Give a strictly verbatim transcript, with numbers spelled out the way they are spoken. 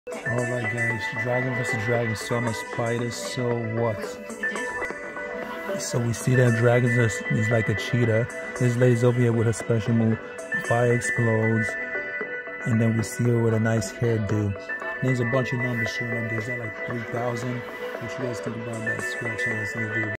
Alright guys, dragon versus dragon, so much spiders, so what? So we see that dragon is, is like a cheetah. This lady's over here with a special move. Fire explodes. And then we see her with a nice hairdo. There's a bunch of numbers showing up. There's that like three thousand. What you guys think about that? Scratch on this video.